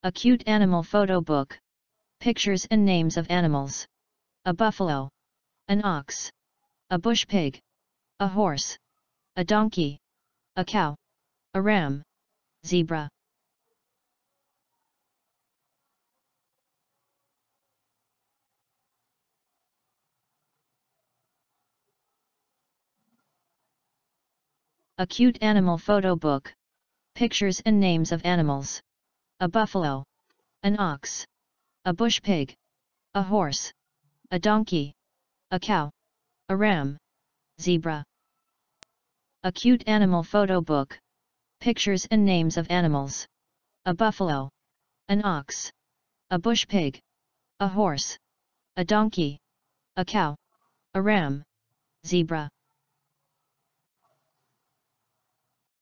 A cute animal photo book. Pictures and names of animals. A buffalo. An ox. A bush pig. A horse. A donkey. A cow. A ram. Zebra. A cute animal photo book. Pictures and names of animals. A buffalo. An ox. A bush pig. A horse. A donkey. A cow. A ram. Zebra. A cute animal photo book. Pictures and names of animals. A buffalo. An ox. A bush pig. A horse. A donkey. A cow. A ram. Zebra.